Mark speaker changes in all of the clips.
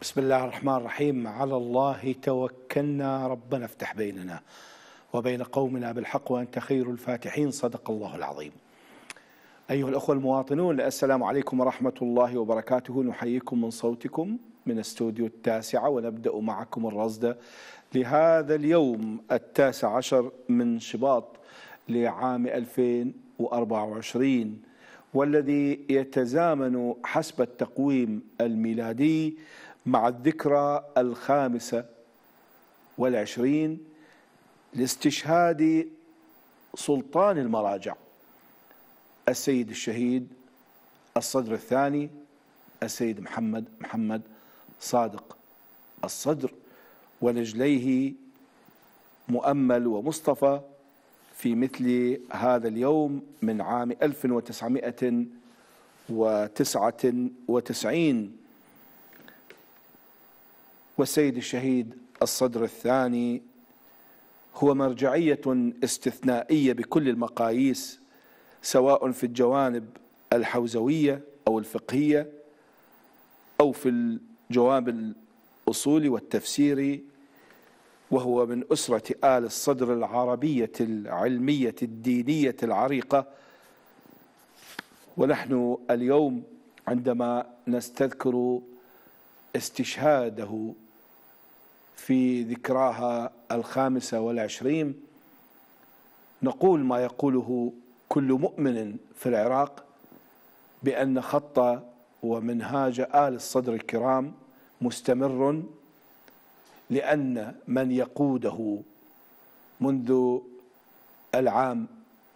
Speaker 1: بسم الله الرحمن الرحيم. على الله توكلنا، ربنا افتح بيننا وبين قومنا بالحق وأنت خير الفاتحين. صدق الله العظيم. أيها الأخوة المواطنون، السلام عليكم ورحمة الله وبركاته. نحييكم من صوتكم من استوديو 9، ونبدأ معكم الرصد لهذا اليوم 19 من شباط لعام 2024، والذي يتزامن حسب التقويم الميلادي مع الذكرى 25 لاستشهاد سلطان المراجع السيد الشهيد الصدر الثاني السيد محمد صادق الصدر، ونجليه مؤمل ومصطفى في مثل هذا اليوم من عام 1999. والسيد الشهيد الصدر الثاني هو مرجعية استثنائية بكل المقاييس، سواء في الجوانب الحوزوية أو الفقهية أو في الجوانب الأصولي والتفسيري، وهو من أسرة آل الصدر العربية العلمية الدينية العريقة. ونحن اليوم عندما نستذكر استشهاده في ذكراها 25 نقول ما يقوله كل مؤمن في العراق، بأن خط ومنهاج آل الصدر الكرام مستمر، لأن من يقوده منذ العام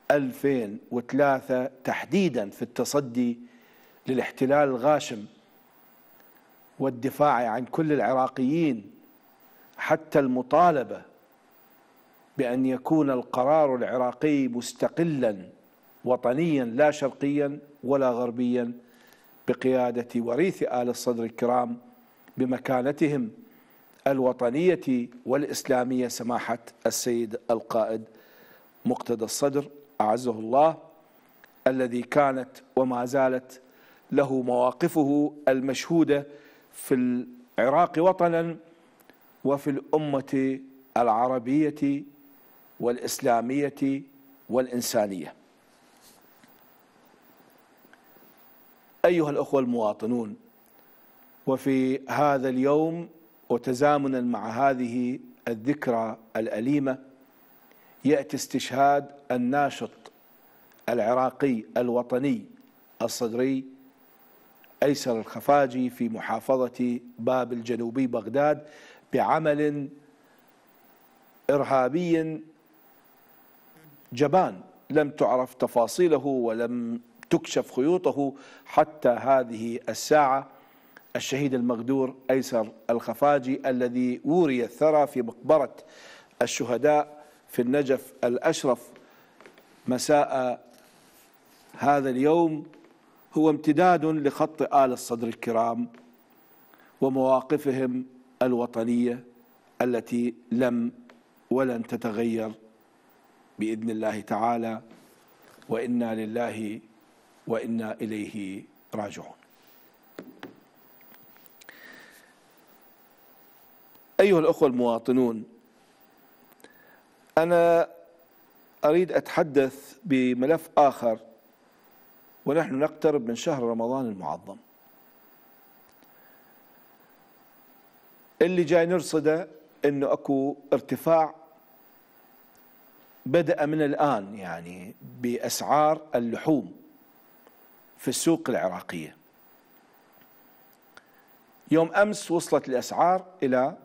Speaker 1: 2003 تحديدا في التصدي للاحتلال الغاشم والدفاع عن كل العراقيين، حتى المطالبة بأن يكون القرار العراقي مستقلا وطنيا لا شرقيا ولا غربيا، بقيادة وريث آل الصدر الكرام بمكانتهم الوطنية والإسلامية سماحة السيد القائد مقتدى الصدر أعزه الله، الذي كانت وما زالت له مواقفه المشهودة في العراق وطنا وفي الأمة العربية والإسلامية والإنسانية. أيها الأخوة المواطنون، وفي هذا اليوم وتزامنا مع هذه الذكرى الأليمة يأتي استشهاد الناشط العراقي الوطني الصدري أيسر الخفاجي في محافظة باب الجنوبي بغداد بعمل إرهابي جبان لم تعرف تفاصيله ولم تكشف خيوطه حتى هذه الساعة. الشهيد المغدور أيسر الخفاجي الذي وري الثرى في مقبرة الشهداء في النجف الأشرف مساء هذا اليوم هو امتداد لخط آل الصدر الكرام ومواقفهم الوطنية التي لم ولن تتغير بإذن الله تعالى، وإنا لله وإنا إليه راجعون. أيها الأخوة المواطنون، أنا أريد أتحدث بملف آخر، ونحن نقترب من شهر رمضان المعظم. اللي جاي نرصده أنه أكو ارتفاع بدأ من الآن يعني بأسعار اللحوم في السوق العراقية. يوم أمس وصلت الأسعار إلى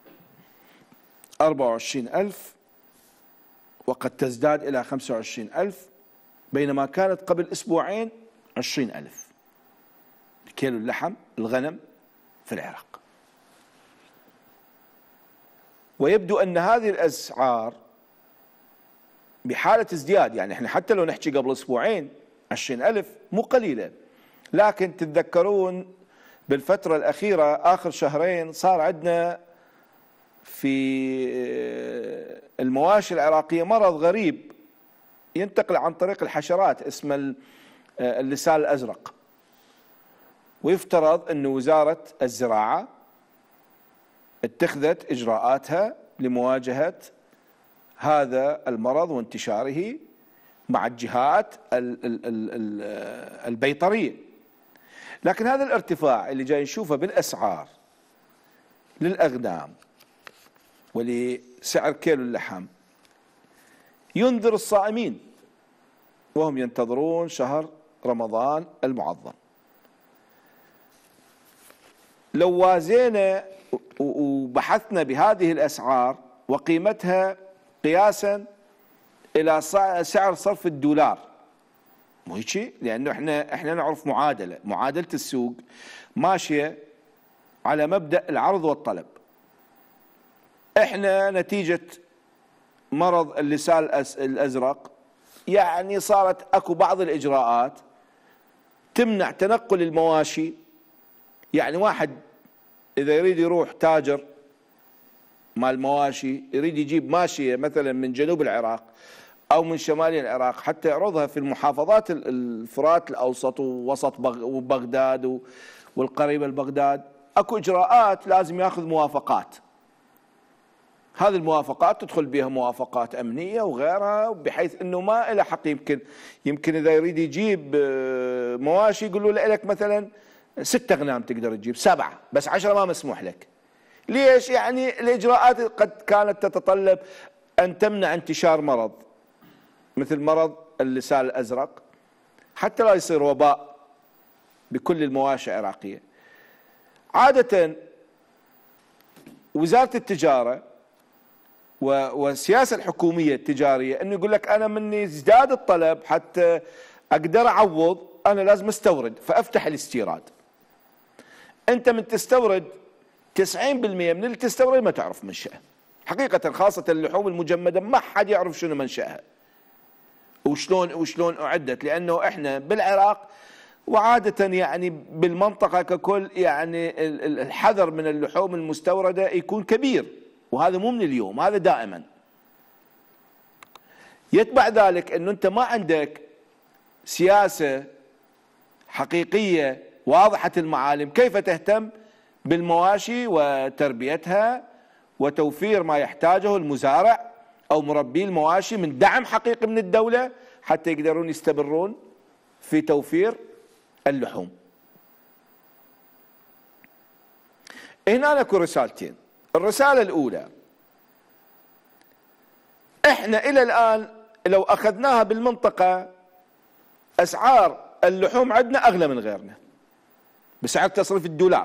Speaker 1: 24,000 وقد تزداد إلى 25,000، بينما كانت قبل أسبوعين 20,000 كيلو اللحم الغنم في العراق. ويبدو أن هذه الأسعار بحالة ازدياد، يعني احنا حتى لو نحكي قبل أسبوعين 20,000 مو قليلة، لكن تتذكرون بالفترة الأخيرة آخر شهرين صار عندنا في المواشي العراقية مرض غريب ينتقل عن طريق الحشرات اسمه اللسان الأزرق، ويفترض أن وزارة الزراعة اتخذت إجراءاتها لمواجهة هذا المرض وانتشاره مع الجهات البيطرية. لكن هذا الارتفاع اللي جاي نشوفه بالأسعار للأغنام ولسعر كيلو اللحم ينذر الصائمين وهم ينتظرون شهر رمضان المعظم. لو وازينا وبحثنا بهذه الأسعار وقيمتها قياسا إلى سعر صرف الدولار، مو هيك؟ لأنه احنا نعرف معادلة السوق ماشية على مبدأ العرض والطلب. احنا نتيجة مرض اللسان الأزرق يعني صارت اكو بعض الإجراءات تمنع تنقل المواشي. يعني واحد إذا يريد يروح تاجر مال مواشي يريد يجيب ماشية مثلا من جنوب العراق أو من شمال العراق حتى يعرضها في المحافظات الفرات الأوسط ووسط وبغداد والقريبة لبغداد، اكو إجراءات لازم ياخذ موافقات. هذه الموافقات تدخل بها موافقات أمنية وغيرها، بحيث أنه ما إلى حق يمكن إذا يريد يجيب مواشي يقولوا له لك مثلا 6 أغنام تقدر تجيب 7، بس 10 ما مسموح لك. ليش؟ يعني الإجراءات قد كانت تتطلب أن تمنع انتشار مرض مثل مرض اللسان الأزرق حتى لا يصير وباء بكل المواشي العراقية. عادة وزارة التجارة والسياسة الحكومية التجارية أنه يقول لك أنا مني ازداد الطلب حتى أقدر أعوض أنا لازم استورد فأفتح الاستيراد. أنت من تستورد 90% من اللي تستورد ما تعرف منشأه حقيقة، خاصة اللحوم المجمدة ما حد يعرف شنو منشأها وشلون أعدت، لأنه إحنا بالعراق وعادة يعني بالمنطقة ككل يعني الحذر من اللحوم المستوردة يكون كبير، وهذا مو من اليوم، هذا دائما. يتبع ذلك أنه أنت ما عندك سياسة حقيقية واضحة المعالم كيف تهتم بالمواشي وتربيتها وتوفير ما يحتاجه المزارع أو مربي المواشي من دعم حقيقي من الدولة حتى يقدرون يستمرون في توفير اللحوم. هنا لكم رسالتين. الرسالة الأولى، احنا إلى الآن لو أخذناها بالمنطقة أسعار اللحوم عندنا أغلى من غيرنا بسعر تصريف الدولار،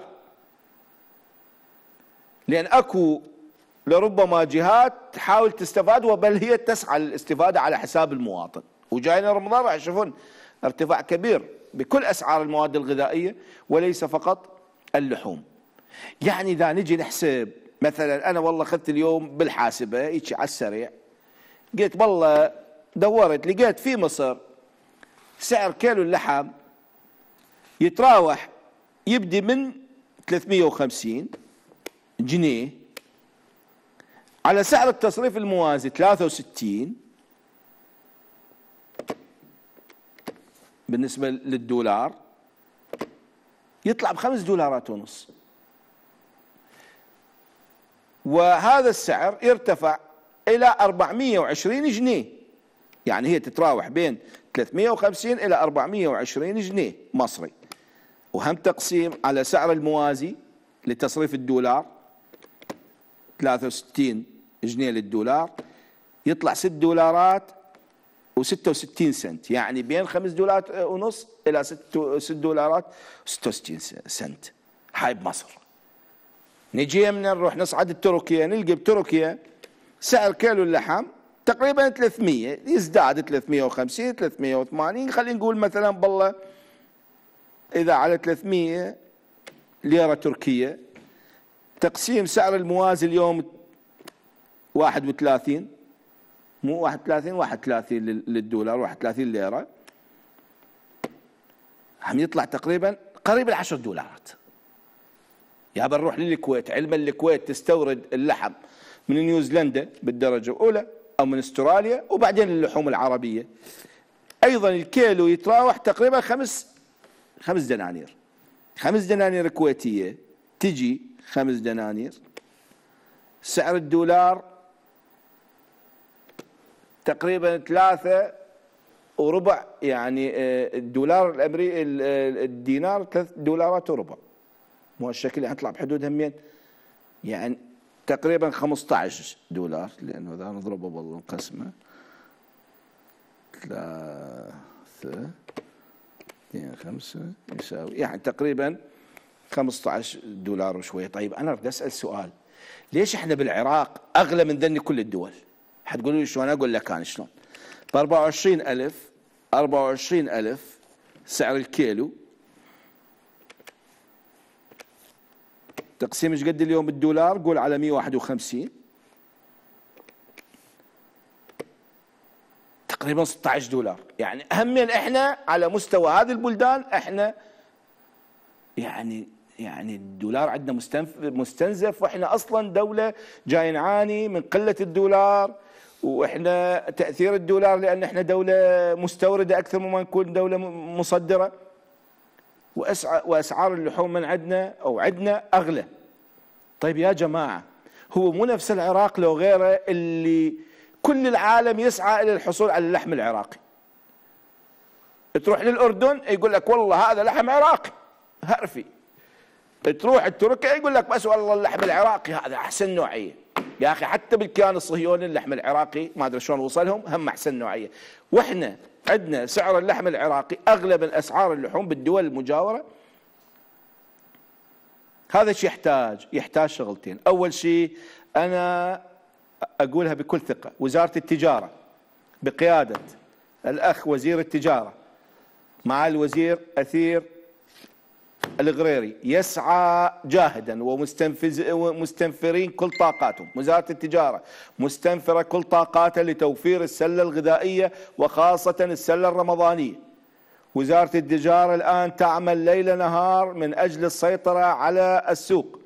Speaker 1: لأن أكو لربما جهات تحاول تستفاد وبل هي تسعى للاستفادة على حساب المواطن. وجاينا رمضان راح يشوفون ارتفاع كبير بكل أسعار المواد الغذائية وليس فقط اللحوم. يعني إذا نجي نحسب مثلا، أنا والله أخذت اليوم بالحاسبة هيك على السريع، قلت والله دورت لقيت في مصر سعر كيلو اللحم يتراوح يبدي من 350 جنيه على سعر التصريف الموازي 63 بالنسبة للدولار، يطلع $5.5. وهذا السعر يرتفع إلى 420 جنيه، يعني هي تتراوح بين 350 إلى 420 جنيه مصري، وهم تقسيم على سعر الموازي لتصريف الدولار 63 جنيه للدولار، يطلع $6.66، يعني بين $5.5 إلى $6.66. هاي بمصر. نجي من نروح نصعد تركيا، نلقى بتركيا سعر كيلو اللحم تقريبا 300، يزداد 350 380، خلينا نقول مثلا بالله إذا على 300 ليرة تركية، تقسيم سعر الموازي اليوم 31، مو 31 للدولار، 31 ليرة، هم يطلع تقريبا قريب $10. يا بنروح للكويت، علما الكويت تستورد اللحم من نيوزيلندا بالدرجة الأولى أو من استراليا، وبعدين اللحوم العربية أيضا الكيلو يتراوح تقريبا 5 دنانير. 5 دنانير كويتية تجي 5 دنانير سعر الدولار تقريبا 3.25، يعني الدولار الامريكي الدينار 3 دولارات وربع، مو الشكل يطلع بحدود همين، يعني تقريبا 15 دولار، لانه اذا نضربه والله نقسمه 3 2 5 يساوي يعني تقريبا 15 دولار وشويه. طيب انا بدي اسال سؤال، ليش احنا بالعراق اغلى من ذني كل الدول؟ حتقولوا لي شلون؟ اقول لك انا شلون. ب 24,000 سعر الكيلو، تقسيم ايش قد اليوم بالدولار؟ قول على 151، تقريبا 16 دولار. يعني همين احنا على مستوى هذه البلدان احنا يعني الدولار عندنا مستنزف، واحنا اصلا دوله جاي نعاني من قله الدولار، واحنا تاثير الدولار لان احنا دوله مستورده اكثر مما نكون دوله مصدره، واسعار اللحوم من عندنا او عندنا اغلى. طيب يا جماعه، هو مو نفس العراق لو غيره اللي كل العالم يسعى الى الحصول على اللحم العراقي؟ تروح للاردن يقول لك والله هذا لحم عراقي هرفي، تروح تركيا يقول لك بس والله اللحم العراقي هذا احسن نوعيه. يا اخي حتى بالكيان الصهيوني اللحم العراقي ما ادري شلون وصلهم، هم احسن نوعيه. واحنا عندنا سعر اللحم العراقي اغلى من اسعار اللحوم بالدول المجاوره. هذا الشيء يحتاج شغلتين. اول شيء انا اقولها بكل ثقه، وزاره التجاره بقياده الاخ وزير التجاره مع الوزير اثير الغريري يسعى جاهدا ومستنفرين كل طاقاتهم. وزارة التجارة مستنفرة كل طاقاتها لتوفير السلة الغذائية وخاصة السلة الرمضانية. وزارة التجارة الآن تعمل ليل نهار من أجل السيطرة على السوق،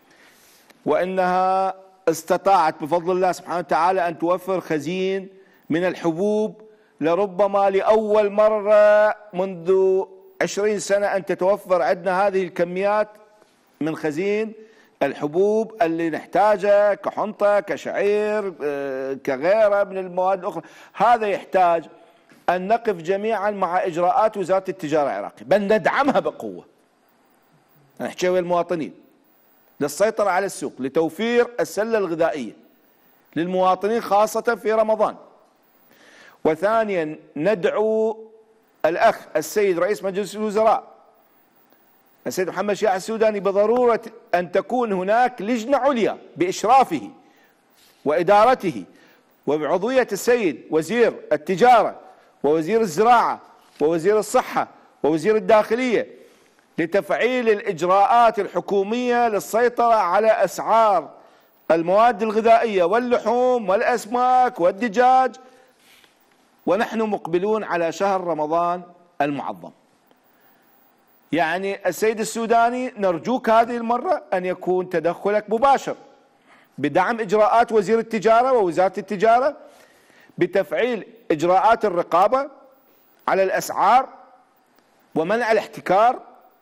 Speaker 1: وإنها استطاعت بفضل الله سبحانه وتعالى أن توفر خزين من الحبوب لربما لأول مرة منذ 20 سنة أن تتوفر عندنا هذه الكميات من خزين الحبوب اللي نحتاجها كحنطة كشعير كغيرها من المواد الأخرى. هذا يحتاج أن نقف جميعا مع إجراءات وزارة التجارة العراقية، بل ندعمها بقوة. نحكي ويا المواطنين للسيطرة على السوق لتوفير السلة الغذائية للمواطنين خاصة في رمضان. وثانيا ندعو الأخ السيد رئيس مجلس الوزراء السيد محمد شياع السوداني بضرورة أن تكون هناك لجنة عليا بإشرافه وإدارته وبعضوية السيد وزير التجارة ووزير الزراعة ووزير الصحة ووزير الداخلية لتفعيل الإجراءات الحكومية للسيطرة على أسعار المواد الغذائية واللحوم والأسماك والدجاج، ونحن مقبلون على شهر رمضان المعظم. يعني السيد السوداني نرجوك هذه المرة أن يكون تدخلك مباشر بدعم إجراءات وزير التجارة ووزارة التجارة بتفعيل إجراءات الرقابة على الأسعار ومنع الاحتكار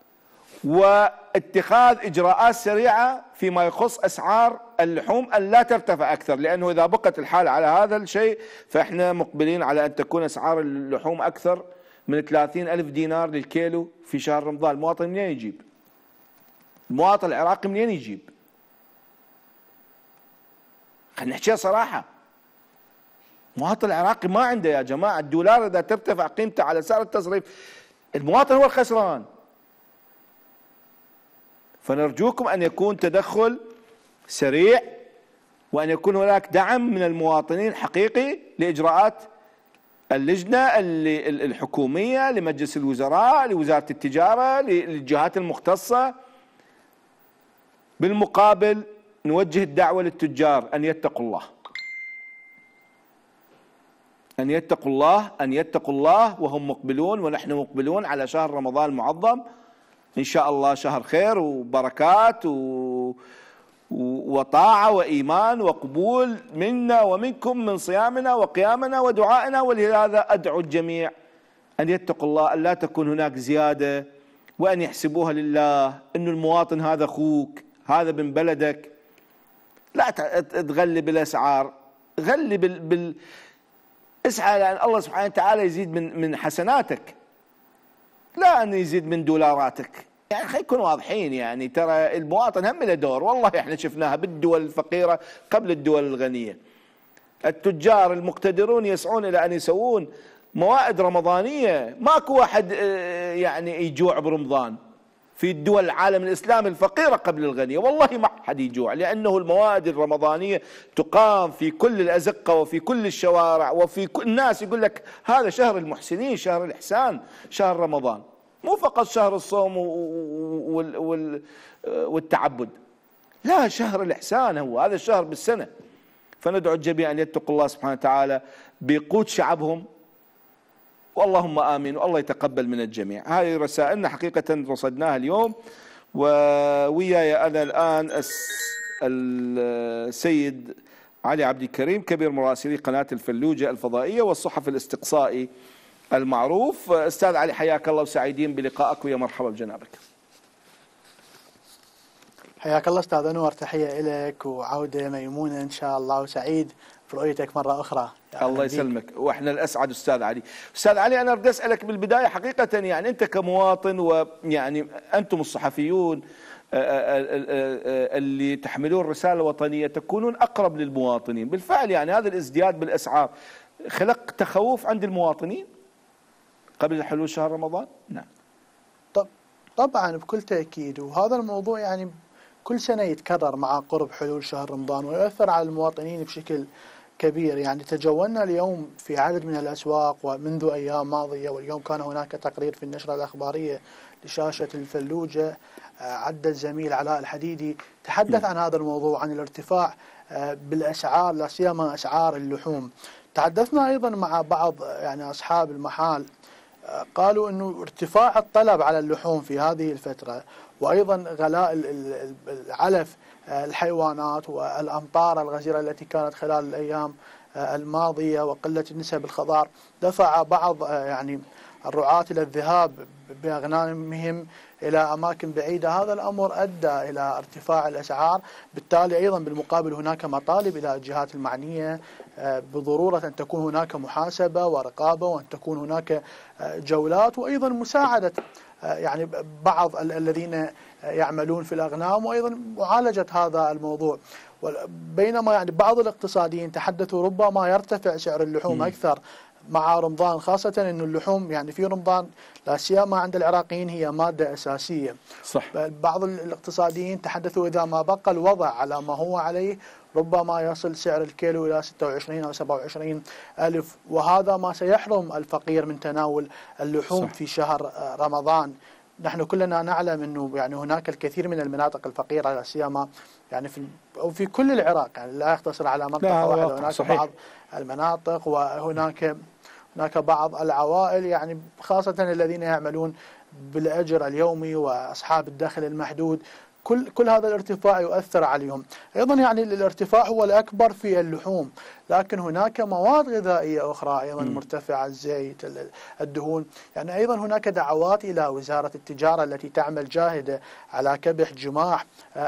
Speaker 1: واتخاذ إجراءات سريعة فيما يخص أسعار اللحوم أن لا ترتفع أكثر، لأنه إذا بقت الحال على هذا الشيء فإحنا مقبلين على أن تكون أسعار اللحوم أكثر من 30,000 دينار للكيلو في شهر رمضان. المواطن منين يجيب؟ المواطن العراقي منين يجيب؟ خلينا نحكيها صراحة، المواطن العراقي ما عنده يا جماعة. الدولار إذا ترتفع قيمته على سعر التصريف المواطن هو الخسران. فنرجوكم أن يكون تدخل سريع وأن يكون هناك دعم من المواطنين حقيقي لإجراءات اللجنة الحكومية لمجلس الوزراء لوزارة التجارة للجهات المختصة. بالمقابل نوجه الدعوة للتجار أن يتقوا الله، أن يتقوا الله، أن يتقوا الله وهم مقبلون ونحن مقبلون على شهر رمضان المعظم إن شاء الله، شهر خير وبركات وطاعة وإيمان وقبول منا ومنكم من صيامنا وقيامنا ودعائنا. ولهذا أدعو الجميع أن يتقوا الله، أن لا تكون هناك زيادة، وأن يحسبوها لله، أن المواطن هذا أخوك، هذا من بلدك، لا تغلي بالاسعار، غلي اسعى لان الله سبحانه وتعالى يزيد من حسناتك، لا أن يزيد من دولاراتك. يعني خلينا نكون واضحين، يعني ترى المواطن هم له دور، والله احنا شفناها بالدول الفقيرة قبل الدول الغنية. التجار المقتدرون يسعون إلى أن يسوون موائد رمضانية، ماكو واحد يعني يجوع برمضان في الدول العالم الإسلامي الفقيرة قبل الغنية، والله ما حد يجوع، لأنه الموائد الرمضانية تقام في كل الأزقة وفي كل الشوارع وفي كل الناس. يقول لك هذا شهر المحسنين، شهر الإحسان، شهر رمضان، مو فقط شهر الصوم والتعبد، لا، شهر الإحسان هو هذا الشهر بالسنة. فندعو الجميع أن يتقوا الله سبحانه وتعالى بقوت شعبهم، واللهم آمين، والله يتقبل من الجميع. هذه رسائلنا حقيقة رصدناها اليوم، ووياي أنا الآن السيد علي عبد الكريم كبير مراسلي قناة الفلوجة الفضائية والصحفي الاستقصائي المعروف. أستاذ علي حياك الله وسعيدين بلقائك، ويا مرحبا بجنابك.
Speaker 2: حياك الله أستاذ أنور، تحية لك وعودة ميمونة إن شاء الله، وسعيد برؤيتك مرة أخرى.
Speaker 1: الله يسلمك، واحنا الاسعد استاذ علي. استاذ علي، انا بدي اسالك بالبدايه حقيقه، يعني انت كمواطن، ويعني انتم الصحفيون اللي تحملون رساله وطنيه تكونون اقرب للمواطنين، بالفعل يعني هذا الازدياد بالاسعار خلق تخوف عند المواطنين قبل حلول شهر رمضان؟ نعم.
Speaker 2: طبعا بكل تاكيد، وهذا الموضوع يعني كل سنه يتكرر مع قرب حلول شهر رمضان ويؤثر على المواطنين بشكل كبير. يعني تجولنا اليوم في عدد من الأسواق ومنذ أيام ماضية، واليوم كان هناك تقرير في النشرة الأخبارية لشاشة الفلوجة، عد الزميل علاء الحديدي تحدث عن هذا الموضوع، عن الارتفاع بالأسعار، لا سيما أسعار اللحوم. تحدثنا أيضا مع بعض يعني أصحاب المحال، قالوا أنه ارتفاع الطلب على اللحوم في هذه الفترة، وأيضا غلاء العلف الحيوانات والأمطار الغزيرة التي كانت خلال الأيام الماضية وقلة نسب الخضار دفع بعض يعني الرعاة إلى الذهاب بأغنامهم إلى أماكن بعيدة. هذا الأمر أدى إلى ارتفاع الأسعار، بالتالي أيضا بالمقابل هناك مطالب إلى الجهات المعنية بضرورة أن تكون هناك محاسبة ورقابة، وأن تكون هناك جولات، وأيضا مساعدة يعني بعض الذين يعملون في الأغنام، وأيضا معالجة هذا الموضوع. بينما يعني بعض الاقتصاديين تحدثوا ربما يرتفع سعر اللحوم أكثر مع رمضان، خاصة أن اللحوم يعني في رمضان لا سيما عند العراقيين هي مادة أساسية.
Speaker 1: صح.
Speaker 2: بعض الاقتصاديين تحدثوا إذا ما بقى الوضع على ما هو عليه ربما يصل سعر الكيلو إلى 26 أو 27 ألف، وهذا ما سيحرم الفقير من تناول اللحوم. صح. في شهر رمضان. نحن كلنا نعلم أنه يعني هناك الكثير من المناطق الفقيرة لا سيما يعني في كل العراق، يعني لا يقتصر على منطقة واحدة، هناك صحيح. بعض المناطق، وهناك بعض العوائل يعني خاصة الذين يعملون بالأجر اليومي وأصحاب الدخل المحدود، كل هذا الارتفاع يؤثر عليهم. أيضا يعني الارتفاع هو الأكبر في اللحوم، لكن هناك مواد غذائية أخرى أيضا مرتفعة، الزيت، الدهون. يعني أيضا هناك دعوات إلى وزارة التجارة التي تعمل جاهدة على كبح جماح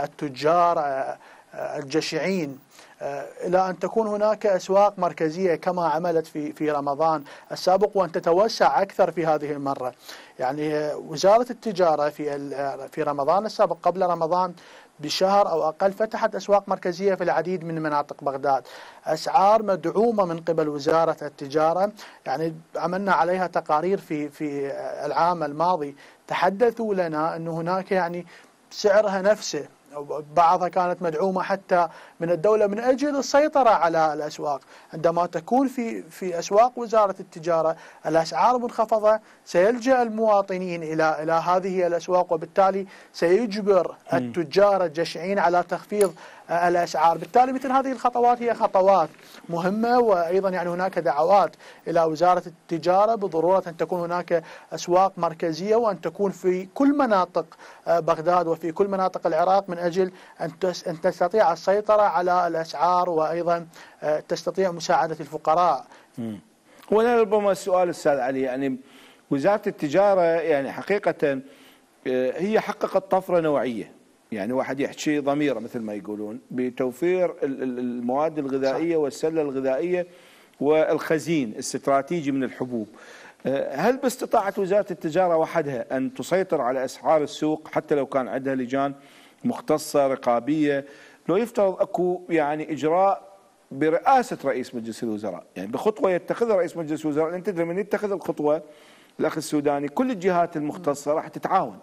Speaker 2: التجار الجشعين، إلى أن تكون هناك أسواق مركزية كما عملت في رمضان السابق، وأن تتوسع أكثر في هذه المرة. يعني وزارة التجارة في رمضان السابق قبل رمضان بشهر أو أقل فتحت أسواق مركزية في العديد من مناطق بغداد، أسعار مدعومة من قبل وزارة التجارة. يعني عملنا عليها تقارير في العام الماضي، تحدثوا لنا أنه هناك يعني سعرها نفسه، بعضها كانت مدعومة حتى من الدولة من أجل السيطرة على الأسواق. عندما تكون في أسواق وزارة التجارة الأسعار منخفضة سيلجأ المواطنين إلى هذه الأسواق، وبالتالي سيجبر التجار الجشعين على تخفيض الأسعار. بالتالي مثل هذه الخطوات هي خطوات مهمة، وأيضا يعني هناك دعوات إلى وزارة التجارة بضرورة أن تكون هناك أسواق مركزية، وأن تكون في كل مناطق بغداد وفي كل مناطق العراق من أجل أن تستطيع السيطرة على الأسعار، وأيضا تستطيع مساعدة الفقراء.
Speaker 1: وأنا ربما السؤال أستاذ علي، يعني وزارة التجارة يعني حقيقة هي حققت طفرة نوعية، يعني واحد يحكي ضميره مثل ما يقولون بتوفير المواد الغذائية والسلة الغذائية والخزين الاستراتيجي من الحبوب. هل باستطاعة وزارة التجارة وحدها أن تسيطر على أسعار السوق حتى لو كان عندها لجان مختصة رقابية؟ لو يفترض أكو يعني إجراء برئاسة رئيس مجلس الوزراء، يعني بخطوة يتخذها رئيس مجلس الوزراء، لأن تدري من يتخذ الخطوة الأخ السوداني كل الجهات المختصة راح تتعاون.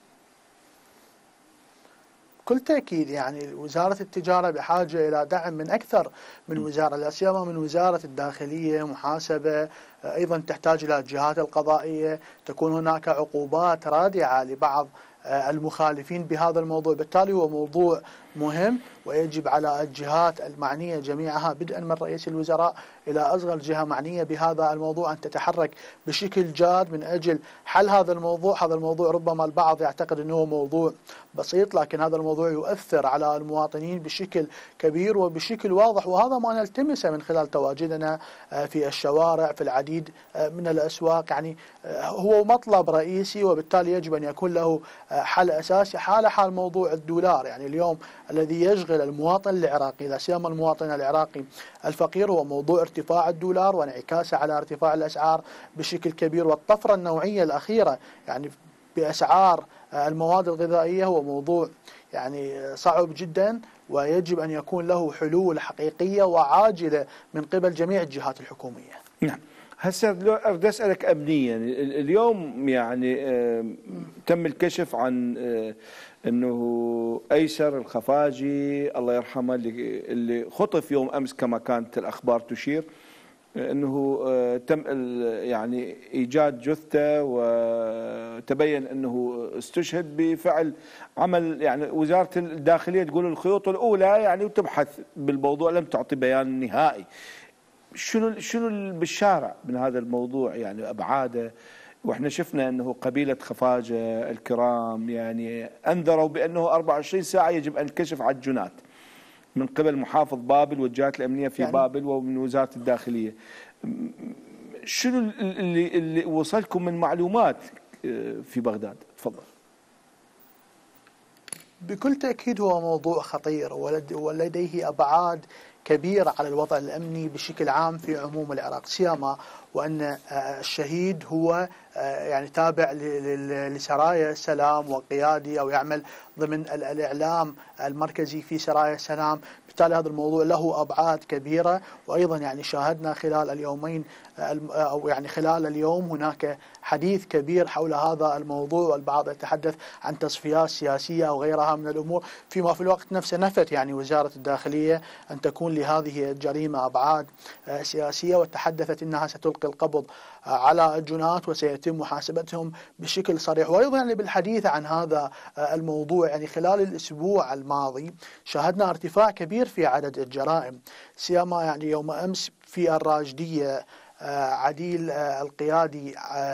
Speaker 2: بكل تأكيد يعني وزارة التجارة بحاجة إلى دعم من أكثر من وزارة، لا سيما من وزارة الداخلية، محاسبة، أيضا تحتاج إلى الجهات القضائية، تكون هناك عقوبات رادعة لبعض المخالفين بهذا الموضوع. بالتالي هو موضوع مهم ويجب على الجهات المعنية جميعها بدءا من رئيس الوزراء إلى أصغر جهة معنية بهذا الموضوع أن تتحرك بشكل جاد من أجل حل هذا الموضوع. هذا الموضوع ربما البعض يعتقد أنه موضوع بسيط، لكن هذا الموضوع يؤثر على المواطنين بشكل كبير وبشكل واضح، وهذا ما نلتمسه من خلال تواجدنا في الشوارع في العديد من الأسواق. يعني هو مطلب رئيسي وبالتالي يجب أن يكون له حل أساسي حال موضوع الدولار. يعني اليوم الذي يشغل المواطن العراقي لا سيما المواطن العراقي الفقير هو موضوع ارتفاع الدولار وانعكاسه على ارتفاع الأسعار بشكل كبير، والطفرة النوعية الأخيرة يعني بأسعار المواد الغذائية هو موضوع يعني صعب جدا ويجب أن يكون له حلول حقيقية وعاجلة من قبل جميع الجهات الحكومية.
Speaker 1: نعم. هسه أريد أسألك أمنيا، اليوم يعني تم الكشف عن أنه أيسر الخفاجي الله يرحمه اللي خطف يوم أمس كما كانت الأخبار تشير، أنه تم يعني إيجاد جثة وتبين أنه استشهد بفعل عمل. يعني وزارة الداخلية تقول الخيوط الأولى يعني وتبحث بالموضوع، لم تعطي بيان نهائي. شنو بالشارع من هذا الموضوع يعني أبعاده؟ واحنا شفنا انه قبيله خفاجه الكرام يعني انذروا بانه 24 ساعه يجب ان الكشف على الجنات من قبل محافظ بابل والجهات الامنيه في يعني بابل ومن وزاره الداخليه. شنو اللي وصلكم من معلومات في بغداد؟ تفضل.
Speaker 2: بكل تاكيد هو موضوع خطير ولديه ابعاد كبيرة على الوضع الأمني بشكل عام في عموم العراق، سيما وأن الشهيد هو يعني تابع لسرايا السلام وقيادي أو يعمل ضمن الإعلام المركزي في سرايا السلام. بالتالي هذا الموضوع له أبعاد كبيرة. وأيضا يعني شاهدنا خلال اليومين أو يعني خلال اليوم هناك حديث كبير حول هذا الموضوع، والبعض يتحدث عن تصفيات سياسية أو غيرها من الأمور، فيما في الوقت نفسه نفت يعني وزارة الداخلية أن تكون لهذه الجريمة أبعاد سياسية، وتحدثت أنها ستلقي القبض على الجنات وسيتم محاسبتهم بشكل صريح. وأيضا يعني بالحديث عن هذا الموضوع يعني خلال الأسبوع الماضي شاهدنا ارتفاع كبير في عدد الجرائم، سيما يعني يوم أمس في الراجدية عديل القيادي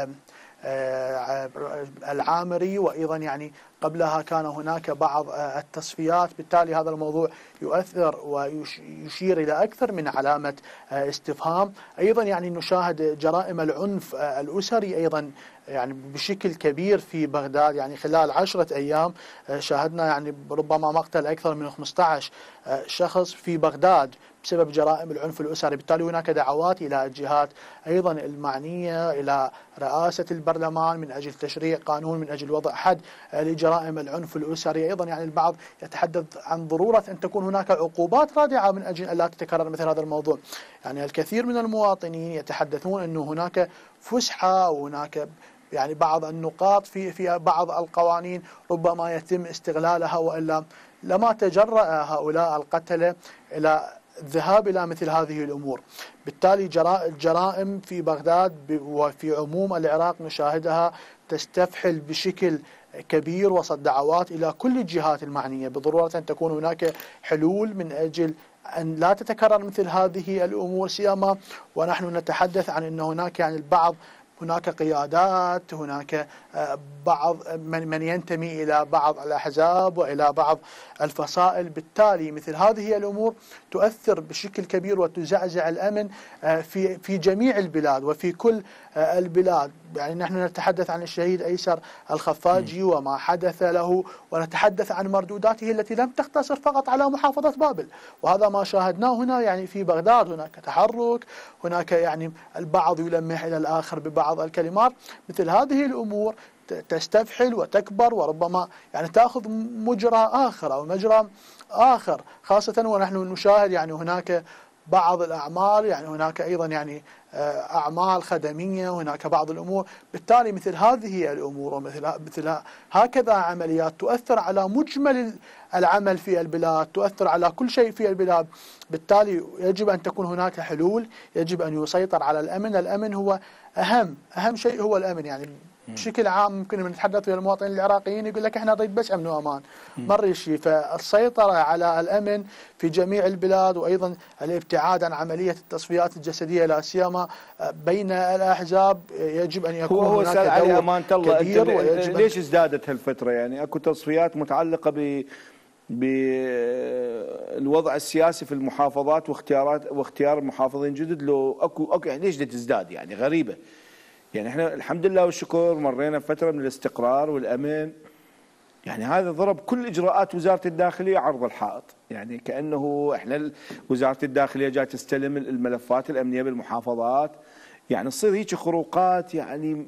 Speaker 2: العامري، وأيضا يعني قبلها كان هناك بعض التصفيات. بالتالي هذا الموضوع يؤثر ويشير إلى أكثر من علامة استفهام. أيضا يعني نشاهد جرائم العنف الأسري أيضا يعني بشكل كبير في بغداد. يعني خلال 10 أيام شاهدنا يعني ربما مقتل أكثر من 15 شخص في بغداد بسبب جرائم العنف الأسري. بالتالي هناك دعوات إلى الجهات أيضا المعنية، إلى رئاسة البرلمان من أجل تشريع قانون من أجل وضع حد لجرائم العنف الأسري. أيضا يعني البعض يتحدث عن ضرورة أن تكون هناك عقوبات رادعة من أجل أن لا تتكرر مثل هذا الموضوع. يعني الكثير من المواطنين يتحدثون أنه هناك فسحة وهناك يعني بعض النقاط في بعض القوانين ربما يتم استغلالها، وإلا لما تجرأ هؤلاء القتلة إلى الذهاب إلى مثل هذه الأمور. بالتالي الجرائم في بغداد وفي عموم العراق نشاهدها تستفحل بشكل كبير وسط دعوات إلى كل الجهات المعنية بضرورة أن تكون هناك حلول من أجل أن لا تتكرر مثل هذه الأمور، سيما ونحن نتحدث عن أن هناك يعني البعض هناك قيادات، هناك بعض من ينتمي إلى بعض الأحزاب وإلى بعض الفصائل. بالتالي مثل هذه الأمور تؤثر بشكل كبير وتزعزع الأمن في جميع البلاد وفي كل البلاد. يعني نحن نتحدث عن الشهيد أيسر الخفاجي وما حدث له، ونتحدث عن مردوداته التي لم تقتصر فقط على محافظة بابل، وهذا ما شاهدناه هنا يعني في بغداد. هناك تحرك، هناك يعني البعض يلمح إلى الآخر ببعض الكلمات. مثل هذه الأمور تستفحل وتكبر، وربما يعني تأخذ مجرى آخر أو مجرى آخر، خاصة ونحن نشاهد يعني هناك بعض الأعمال، يعني هناك أيضا يعني أعمال خدمية، هناك بعض الأمور. بالتالي مثل هذه الأمور ومثل هكذا عمليات تؤثر على مجمل العمل في البلاد، تؤثر على كل شيء في البلاد. بالتالي يجب أن تكون هناك حلول، يجب أن يسيطر على الأمن. الأمن هو أهم شيء، هو الأمن. يعني بشكل عام ممكن نتحدث ويا المواطنين العراقيين يقول لك احنا نريد بس امن وامان، ما نريد شيء. فالسيطره على الامن في جميع البلاد، وايضا الابتعاد عن عمليه التصفيات الجسديه لا سيما بين الاحزاب، يجب ان يكون
Speaker 1: هو
Speaker 2: هناك
Speaker 1: علي
Speaker 2: دور
Speaker 1: أمانة الله
Speaker 2: كبير.
Speaker 1: ليش ازدادت هالفتره؟ يعني اكو تصفيات متعلقه بالوضع السياسي في المحافظات واختيار المحافظين جدد. لو اكو يعني ليش تزداد؟ يعني غريبه. يعني احنا الحمد لله والشكر مرينا فتره من الاستقرار والامن، يعني هذا ضرب كل اجراءات وزاره الداخليه عرض الحائط. يعني كانه احنا وزاره الداخليه جايه تستلم الملفات الامنيه بالمحافظات، يعني تصير هيك خروقات. يعني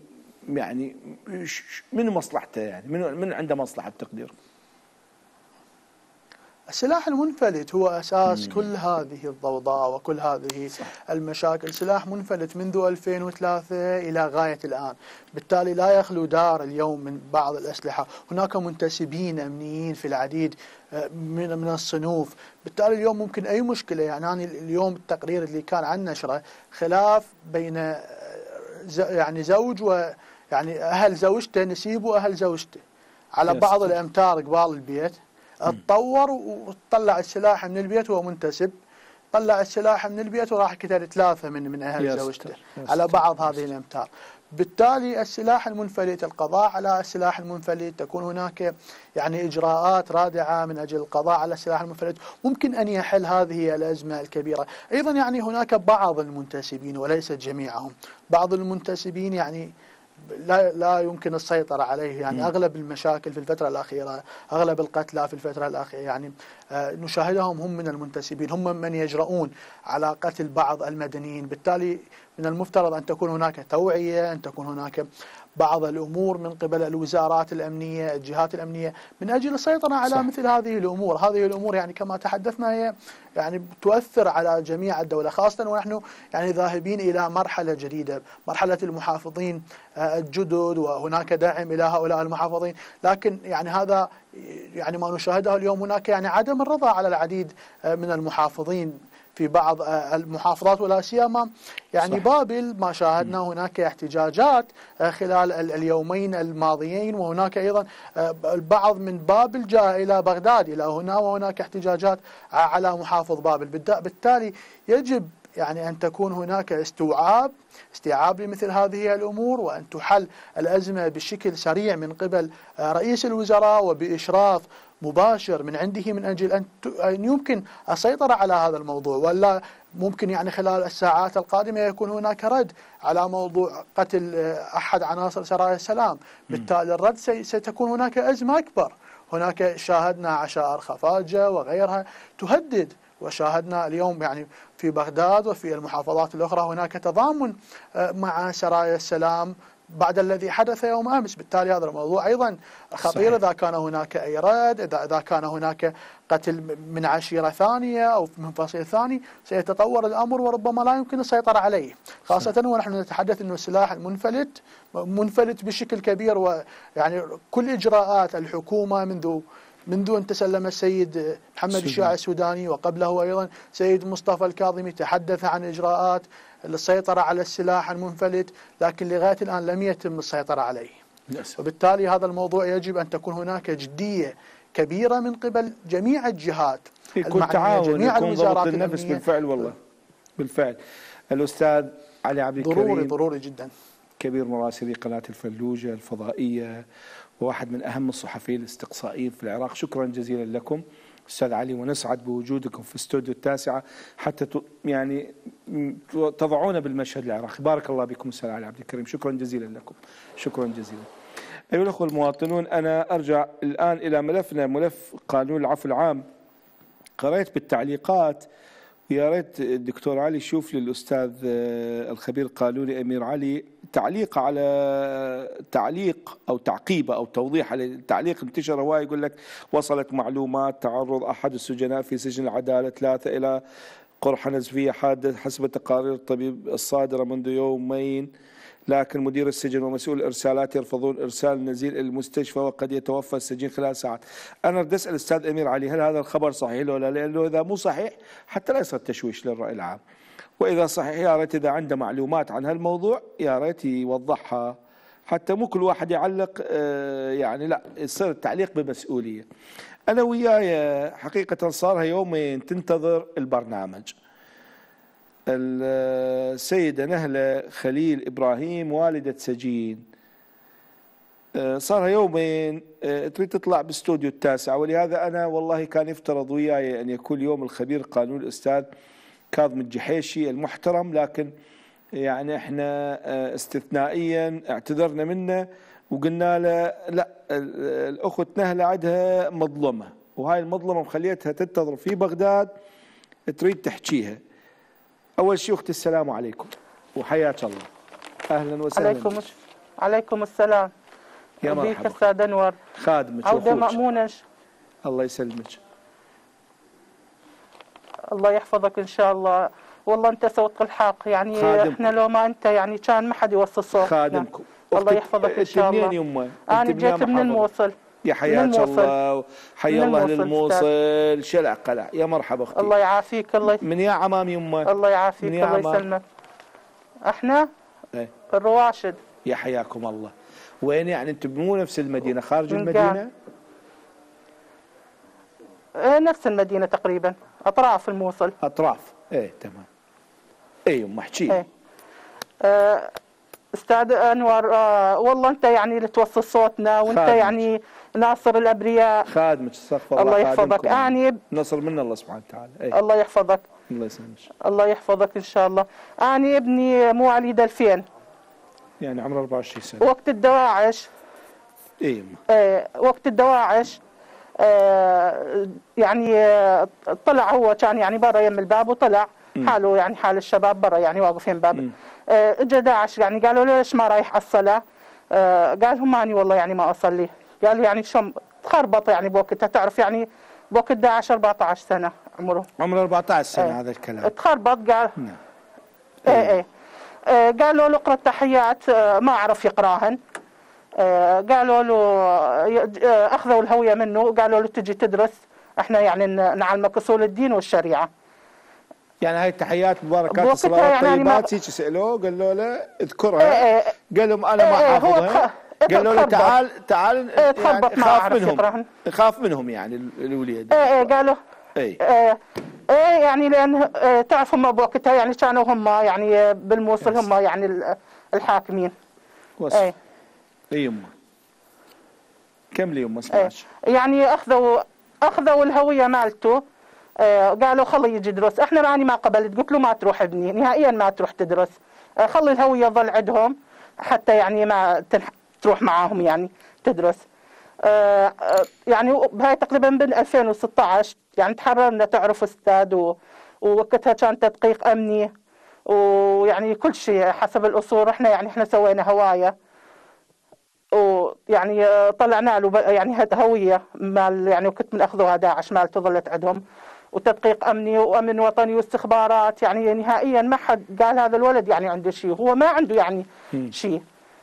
Speaker 1: من مصلحته؟ يعني من عنده مصلحه بتقدير؟
Speaker 2: السلاح المنفلت هو أساس كل هذه الضوضاء وكل هذه المشاكل. سلاح منفلت منذ 2003 إلى غاية الآن. بالتالي لا يخلو دار اليوم من بعض الأسلحة. هناك منتسبين أمنيين في العديد من الصنوف. بالتالي اليوم ممكن أي مشكلة. يعني اليوم التقرير اللي كان عن نشره خلاف بين يعني زوج ويعني أهل زوجته، نسيب وأهل زوجته، على بعض الأمتار قبال البيت. اتطور وطلع السلاح من البيت وهو منتسب، طلع السلاح من البيت وراح قتل 3 من أهل زوجته على بعض هذه الأمتار. بالتالي السلاح المنفلت، القضاء على السلاح المنفلت، تكون هناك يعني إجراءات رادعة من أجل القضاء على السلاح المنفلت، ممكن أن يحل هذه الأزمة الكبيرة. أيضا يعني هناك بعض المنتسبين وليس جميعهم، بعض المنتسبين يعني لا يمكن السيطرة عليه. يعني أغلب المشاكل في الفترة الأخيرة، أغلب القتلى في الفترة الأخيرة يعني نشاهدهم هم من المنتسبين، هم من يجرؤون على قتل بعض المدنيين. بالتالي من المفترض أن تكون هناك توعية، أن تكون هناك بعض الأمور من قبل الوزارات الأمنية، الجهات الأمنية، من أجل السيطرة على مثل هذه الأمور. هذه الأمور يعني كما تحدثنا هي يعني تؤثر على جميع الدولة، خاصة ونحن يعني ذاهبين إلى مرحلة جديدة، مرحلة المحافظين الجدد، وهناك دعم إلى هؤلاء المحافظين. لكن يعني هذا يعني ما نشاهده اليوم، هناك يعني عدم الرضا على العديد من المحافظين في بعض المحافظات، ولا سيما يعني بابل. ما شاهدنا هناك احتجاجات خلال اليومين الماضيين، وهناك أيضا البعض من بابل جاء إلى بغداد إلى هنا، وهناك احتجاجات على محافظ بابل. بالتالي يجب يعني أن تكون هناك استيعاب لمثل هذه الأمور، وأن تحل الأزمة بشكل سريع من قبل رئيس الوزراء وبإشراف مباشر من عنده، من أجل أن يمكن السيطرة على هذا الموضوع. ولا ممكن يعني خلال الساعات القادمة يكون هناك رد على موضوع قتل أحد عناصر سرايا السلام. بالتالي الرد ستكون هناك أزمة أكبر. هناك شاهدنا عشائر خفاجة وغيرها تهدد، وشاهدنا اليوم يعني في بغداد وفي المحافظات الأخرى هناك تضامن مع سرايا السلام بعد الذي حدث يوم أمس. بالتالي هذا الموضوع أيضا خطير. إذا كان هناك أي رد، إذا كان هناك قتل من عشيرة ثانية أو من فصيل ثاني، سيتطور الأمر وربما لا يمكن السيطرة عليه، خاصة ونحن نتحدث أنه السلاح منفلت بشكل كبير. ويعني كل إجراءات الحكومة منذ أن تسلم السيد محمد الشياع السوداني، وقبله أيضا سيد مصطفى الكاظمي، تحدث عن إجراءات للسيطرة على السلاح المنفلت، لكن لغاية الآن لم يتم السيطرة عليه. وبالتالي هذا الموضوع يجب أن تكون هناك جدية كبيرة من قبل جميع الجهات،
Speaker 1: يكون تعاون، جميع الوزارات النفس. بالفعل والله بالفعل. الأستاذ علي عبد الكريم،
Speaker 2: ضروري جدا،
Speaker 1: كبير مراسلي قناة الفلوجة الفضائية، وواحد من أهم الصحفيين الاستقصائيين في العراق، شكرا جزيلا لكم أستاذ علي، ونسعد بوجودكم في استوديو التاسعة حتى يعني تضعونا بالمشهد العراقي. بارك الله بكم أستاذ علي عبد الكريم، شكرا جزيلا لكم، شكرا جزيلا. أيها الأخوة المواطنون، أنا أرجع الآن إلى ملفنا، ملف قانون العفو العام. قرأت بالتعليقات، يا ريت الدكتور علي شوف للأستاذ الخبير القانوني أمير علي تعليق على تعليق أو تعقيبه أو توضيح على تعليق انتشر هواي، يقول لك وصلت معلومات تعرض أحد السجناء في سجن العدالة 3 إلى قرحة نزفية حادة حسب تقارير الطبيب الصادرة منذ يومين، لكن مدير السجن ومسؤول الإرسالات يرفضون إرسال النزيل إلى المستشفى وقد يتوفى السجين خلال ساعات. أنا بدي أسأل الأستاذ أمير علي، هل هذا الخبر صحيح ولا لا؟ لأنه إذا مو صحيح حتى لا يصير تشويش للرأي العام، وإذا صحيح يا ريت إذا عنده معلومات عن هالموضوع يا ريت يوضحها، حتى مو كل واحد يعلق يعني، لا يصير التعليق بمسؤولية. أنا وياي حقيقة صارها يومين تنتظر البرنامج. السيدة نهلة خليل إبراهيم والدة سجين صارها يومين تريد تطلع باستوديو التاسعة، ولهذا أنا والله كان يفترض وياي أن يكون اليوم الخبير القانوني الأستاذ كاظم الجحيشي المحترم، لكن يعني احنا استثنائيا اعتذرنا منه وقلنا له لا، الأخت نهلة عندها مظلمة، وهاي المظلمة مخليتها تنتظر في بغداد تريد تحكيها. أول شيء أختي السلام عليكم وحياك الله، أهلا وسهلا.
Speaker 3: عليكم السلام.
Speaker 1: يا مرحبا
Speaker 3: بك أستاذ أنور،
Speaker 1: خادمك
Speaker 3: عودة مأمونة.
Speaker 1: الله يسلمك.
Speaker 3: الله يحفظك إن شاء الله. والله أنت صوت الحق يعني خادمكم. إحنا لو ما أنت يعني كان ما حد يوصل صوتنا.
Speaker 1: خادمكم.
Speaker 3: الله يحفظك إن شاء الله.
Speaker 1: منين يمه؟
Speaker 3: أنا جيت من الموصل.
Speaker 1: يا حياك الله، حيا الله للموصل شلع قلع. يا مرحبا اختي.
Speaker 3: الله يعافيك. الله
Speaker 1: من يا عمام يمه؟
Speaker 3: الله يعافيك الله يسلمك. احنا
Speaker 1: ايه
Speaker 3: الرواشد.
Speaker 1: يا حياكم الله. وين يعني انتم مو نفس المدينه، خارج المدينه؟
Speaker 3: ايه نفس المدينه تقريبا، اطراف الموصل.
Speaker 1: اطراف، ايه تمام. اي يمه احكي.
Speaker 3: ايه استاذ انور، والله انت يعني اللي توصل صوتنا، وانت خادمك. يعني ناصر الابرياء.
Speaker 1: خادمك استغفر الله.
Speaker 3: الله يحفظك. اني
Speaker 1: نصر من الله سبحانه وتعالى.
Speaker 3: ايه. الله يحفظك.
Speaker 1: الله يسلمك.
Speaker 3: الله يحفظك ان شاء الله. اني ابني مواليد 2000، يعني
Speaker 1: عمره 24 سنه
Speaker 3: وقت الدواعش.
Speaker 1: ايه
Speaker 3: وقت الدواعش يعني طلع هو كان يعني برا يم الباب، وطلع حاله يعني حال الشباب برا يعني واقفين باب. اجى داعش يعني قالوا له ليش ما رايح على الصلاه؟ قال هم اني والله يعني ما اصلي. قالوا يعني شو تخربط يعني بوقتها، تعرف يعني بوقت داعش 14 سنه عمره
Speaker 1: 14 سنه. هذا الكلام
Speaker 3: تخربط. قال ايه قالوا له اقرا التحيات، ما عرف يقراهن. قالوا له اخذوا الهويه منه، قالوا له تجي تدرس، احنا يعني نعلمك اصول الدين والشريعه.
Speaker 1: يعني هاي التحيات مباركات الصلوات الطيبات هيك سالوه، قالوا له اذكرها. قال لهم انا ما حافظها. قالوا له تعال
Speaker 3: يعني
Speaker 1: خاف منهم يعني الوليد.
Speaker 3: قالوا يعني لان تعرف هم بوقتها يعني كانوا هم يعني بالموصل هم يعني الحاكمين.
Speaker 1: اي يمه كملي يمه اسمعش.
Speaker 3: يعني اخذوا الهويه مالته. قالوا خليه يجي يدرس. احنا ماني ما قبلت، قلت له ما تروح ابني نهائيا، ما تروح تدرس، خلي الهويه تظل عندهم حتى يعني ما تروح معاهم يعني تدرس. يعني بهاي تقريبا بين 2016 يعني تحررنا، تعرف استاذ، ووقتها كان تدقيق امني ويعني كل شيء حسب الاصول. احنا سوينا هوايه، ويعني طلعنا له يعني هويه مال يعني وكنت من اخذوها داعش مالته ظلت عندهم، وتدقيق امني وامن وطني واستخبارات. يعني نهائيا ما حد قال هذا الولد يعني عنده شيء، هو ما عنده يعني شيء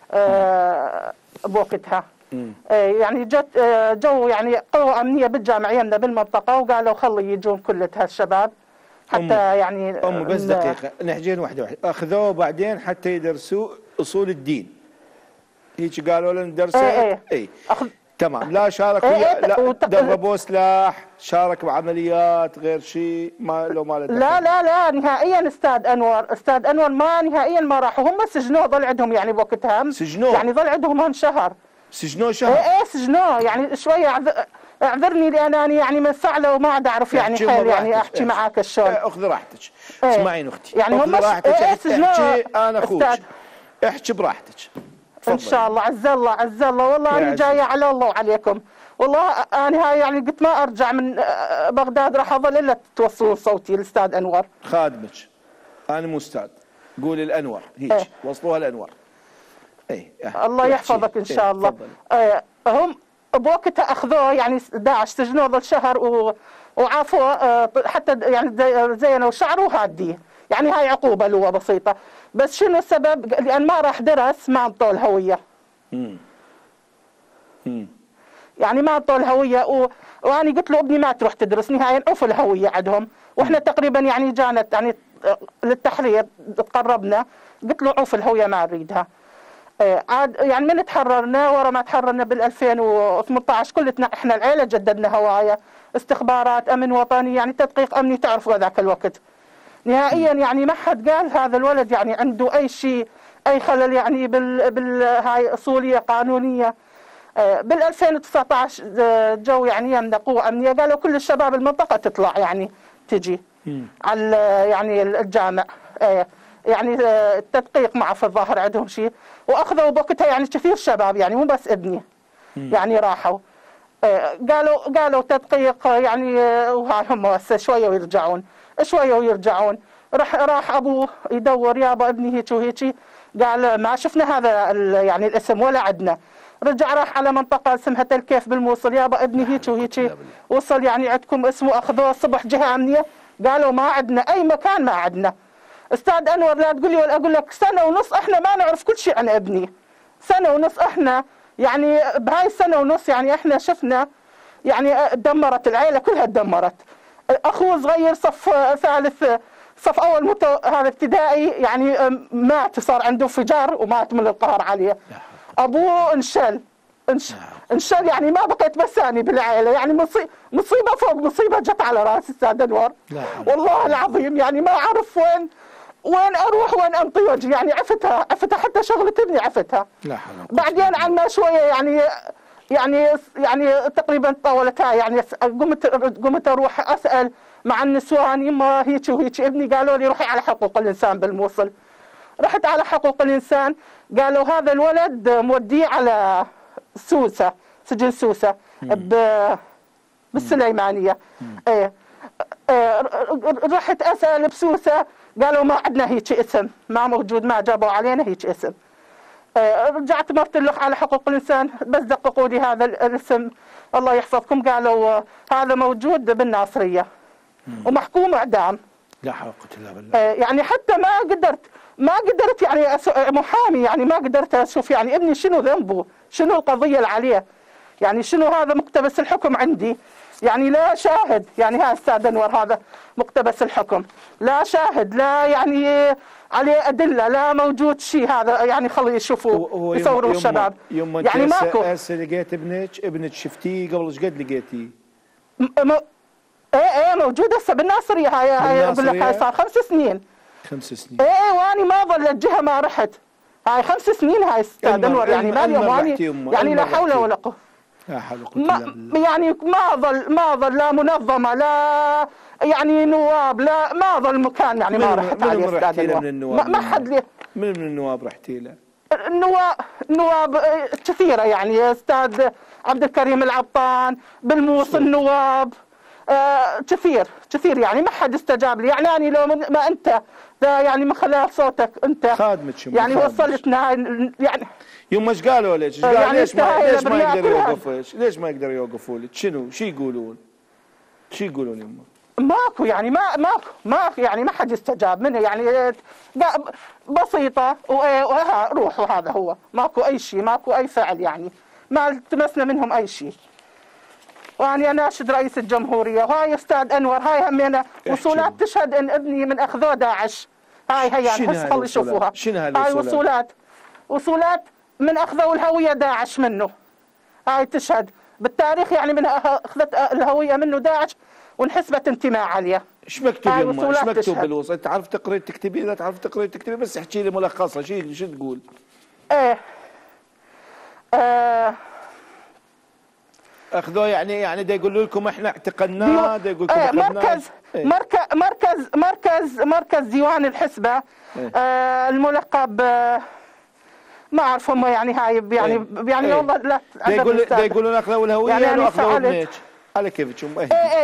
Speaker 3: بوقتها. يعني جت جو يعني قوة أمنية بالجامعة يمنا بالمنطقة، وقالوا خلي يجون كل هالشباب حتى يعني
Speaker 1: بس دقيقة نحجين واحدة أخذوه بعدين حتى يدرسوا أصول الدين، هيك قالوا لنا ندرسه. تمام. لا شارك لا دربوا سلاح، شارك بعمليات غير شيء، ما لو ما
Speaker 3: لا نهائيا. استاذ انور ما نهائيا ما راحوا، هم سجنوه ظل عندهم يعني بوقتها.
Speaker 1: سجنوه
Speaker 3: يعني ظل عندهم هون شهر.
Speaker 1: سجنوه شهر؟
Speaker 3: سجنوه يعني شويه اعذرني لانني يعني منفعله وما عاد اعرف يعني حيل يعني احكي معاك شلون.
Speaker 1: اخذي راحتك، اسمعين اختي،
Speaker 3: يعني هم
Speaker 1: راحتك احكي، انا اخوك، احكي براحتك.
Speaker 3: ان شاء الله. عز الله عز الله، والله انا جايه على الله وعليكم، والله انا هاي يعني قلت ما ارجع من بغداد راح اظل الا توصلون صوتي الاستاذ انور.
Speaker 1: خادمك، انا مو استاذ، قولي الانور هيك، وصلوها الانور.
Speaker 3: الله يحفظك ان شاء الله. هم بوقتها اخذوه يعني داعش سجنوه ظل شهر وعافوه، حتى يعني زينوا شعره وهاديه، يعني هاي عقوبه له بسيطه. بس شنو السبب؟ لان ما راح درس، ما انطوه الهويه. يعني ما انطوه الهويه وانا قلت له ابني ما تروح تدرس نهائيا، اوف الهويه عندهم، واحنا تقريبا يعني جانت يعني للتحرير تقربنا، قلت له عوف الهويه ما اريدها. عاد يعني من تحررنا، ورا ما تحررنا بال 2018 كلتنا احنا العيله جددنا هوايه، استخبارات، امن وطني، يعني تدقيق امني، تعرفوا ذاك الوقت. نهائيا يعني ما حد قال هذا الولد يعني عنده اي شيء، اي خلل يعني هاي اصوليه قانونيه. بال 2019 جو يعني يمنا قوه امنيه، قالوا كل الشباب المنطقه تطلع يعني تجي على يعني الجامع، يعني التدقيق معه في الظاهر عندهم شيء، واخذوا بوقتها يعني كثير شباب يعني مو بس ابني يعني راحوا. قالوا تدقيق يعني، وهاي هم هسه شويه ويرجعون شويه ويرجعون. راح ابوه يدور يابا ابني هيك وهيك، قال ما شفنا هذا يعني الاسم ولا عندنا. رجع راح على منطقه اسمها تل كيف بالموصل، يابا ابني هيك وهيك، وصل يعني عندكم اسمه، اخذوه الصبح جهه امنيه، قالوا ما عندنا اي مكان، ما عندنا. استاذ انور لا تقول لي ولا اقول لك، سنه ونص احنا ما نعرف كل شيء عن ابني، سنه ونص احنا يعني بهاي السنه ونص يعني احنا شفنا يعني دمرت العيله كلها، دمرت. اخوه صغير صف ثالث، صف اول هذا ابتدائي يعني مات، صار عنده انفجار ومات من القهر عليه. ابوه انشل يعني ما بقيت بس اني بالعيله، يعني مصيبه فوق مصيبه جت على راسي استاذ انور، والله العظيم يعني ما اعرف وين اروح وين انطي وجهي، يعني عفتها حتى شغله ابني عفتها. بعدين عنا شويه يعني تقريبا طولت هاي، يعني قمت اروح اسال مع النسوان، يما هيك وهيك ابني، قالوا لي روحي على حقوق الانسان بالموصل. رحت على حقوق الانسان، قالوا هذا الولد موديه على سوسه، سجن سوسه بالسليمانيه. رحت اسال بسوسه، قالوا ما عندنا هيك اسم، ما موجود، ما جابوا علينا هيك اسم. رجعت مرتلخ على حقوق الانسان، بس دققوا لي هذا الاسم الله يحفظكم، قالوا هذا موجود بالناصريه ومحكوم اعدام.
Speaker 1: لا حول ولا قوه الا بالله.
Speaker 3: يعني حتى ما قدرت يعني محامي، يعني ما قدرت اشوف يعني ابني شنو ذنبه، شنو القضيه اللي عليه، يعني شنو هذا مقتبس الحكم عندي، يعني لا شاهد، يعني ها استاذ انور هذا مقتبس الحكم، لا شاهد، لا يعني عليه ادله، لا موجود شيء، هذا يعني خلي يشوفوا يصوروا الشباب.
Speaker 1: يعني ماكو. هسه لقيت ابنك شفتيه قبل ايش قد لقيتيه؟
Speaker 3: ايه موجود هسه بالناصريه، هاي اقول لك هاي صار 5 سنين.
Speaker 1: 5 سنين.
Speaker 3: ايه واني ما ظل الجهه ما رحت، هاي 5 سنين هاي استاذ انور، يعني ما يعني لا حول ولا قوه.
Speaker 1: لا حول ولا قوه الا بالله.
Speaker 3: يعني ما ظل لا منظمه، لا يعني نواب، لا ما ظل مكان يعني ما رحت عليه استاذ انور. ما حد لي.
Speaker 1: من النواب رحتي له؟
Speaker 3: النواب كثيره يعني، استاذ عبد الكريم العبطان بالموصل، نواب كثير يعني ما حد استجاب لي، يعني أنا لو ما أنت ده يعني من خلال صوتك أنت
Speaker 1: خادمك
Speaker 3: يعني وصلتنا يعني
Speaker 1: يوم ايش قالوا لك؟
Speaker 3: يعني
Speaker 1: ليش ما يقدر يوقف؟ ليش ما يقدر يوقفوا لك؟ شو يقولون؟ يما؟
Speaker 3: ماكو يعني ماكو يعني ما حد استجاب منه، يعني بسيطة روح، وهذا هو، ماكو أي شيء، ماكو أي فعل، يعني ما التمسنا منهم أي شيء. وأنا أناشد رئيس الجمهورية، وهاي أستاذ أنور، هاي همينة وصولات تشهد إن ابني من أخذوه داعش، هاي هس خلي يشوفوها، هاي وصولات من أخذوا الهوية داعش منه، هاي تشهد بالتاريخ يعني من أخذت الهوية منه داعش وانحسبت انتماء عليه.
Speaker 1: ايش مكتوب يما؟ ايش مكتوب بالوصل؟ انت تعرف تقري تكتبي؟ لا تعرف تقري تكتبي، بس احكي لي ملخصها، شو تقول؟ اخذوه يعني دا يقولوا لكم احنا اعتقلناه، دا يقول لكم
Speaker 3: مركز مركز ديوان الحسبة الملقب ما اعرف هم يعني هاي يعني والله لا
Speaker 1: دا يقولون اخذوا الهوية
Speaker 3: يعني
Speaker 1: واخذوا ابنك على كيفكم.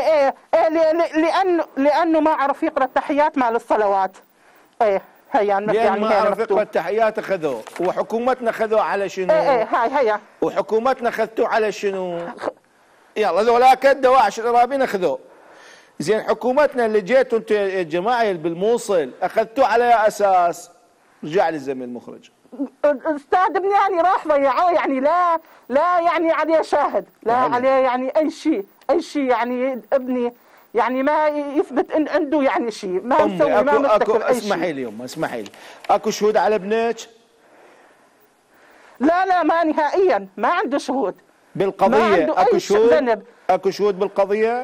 Speaker 3: لانه ما عرف يقرا التحيات مال الصلوات.
Speaker 1: لأن ما عرف يقرأ التحيات أخذوه، وحكومتنا أخذوه على شنو؟
Speaker 3: هاي
Speaker 1: وحكومتنا أخذتوه على شنو؟ يلا ذولاك الدواعش الإرهابيين أخذوه. زين حكومتنا اللي جيتوا أنتم يا جماعة بالموصل أخذتوه على أساس. رجع لي الزميل المخرج.
Speaker 3: أستاذ ابني يعني راح ضيعوه، يعني لا يعني عليه شاهد، لا عليه يعني أي شيء يعني ابني يعني ما يثبت ان عنده يعني شيء، ما مسوي ما مرتكب اي شيء.
Speaker 1: اسمحي لي يمه اسمحي لي، اكو شهود على ابنك؟
Speaker 3: لا ما نهائيا ما عنده شهود
Speaker 1: بالقضيه.
Speaker 3: ما عنده
Speaker 1: اكو
Speaker 3: أي
Speaker 1: شهود
Speaker 3: ذنب.
Speaker 1: اكو شهود بالقضيه؟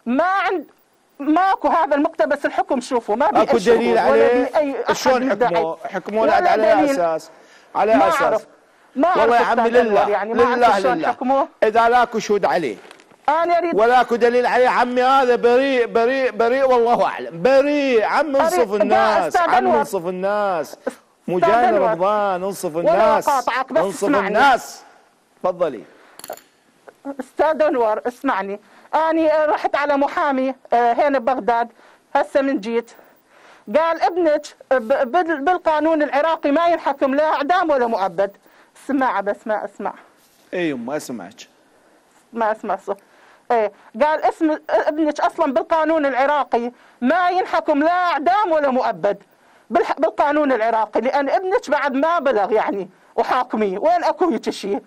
Speaker 3: ماكو هذا المقتبس الحكم شوفوا ما بي
Speaker 1: اكو دليل عليه؟ شلون حكموا على اساس؟ على
Speaker 3: ما
Speaker 1: اساس
Speaker 3: أعرف. ما أعرف
Speaker 1: والله يا عمي لله
Speaker 3: يعني لله
Speaker 1: اذا لاكو شهود عليه
Speaker 3: أنا أريد
Speaker 1: ولا اكو دليل عليه عمي هذا بريء والله اعلم، بريء عم انصف الناس، عم انصف الناس، مو جاي رمضان، انصف الناس، انصف الناس. تفضلي
Speaker 3: استاذ انور اسمعني، أنا رحت على محامي هنا ببغداد هسه من جيت، قال ابنك بالقانون العراقي ما ينحكم لا اعدام ولا مؤبد. اسمع بس ما اسمع.
Speaker 1: اي يما اسمعك.
Speaker 3: ما اسمع صح. قال اسم ابنك اصلا بالقانون العراقي ما ينحكم لا اعدام ولا مؤبد بالقانون العراقي، لان ابنك بعد ما بلغ يعني وحاكميه. وين اكو هيك شيء؟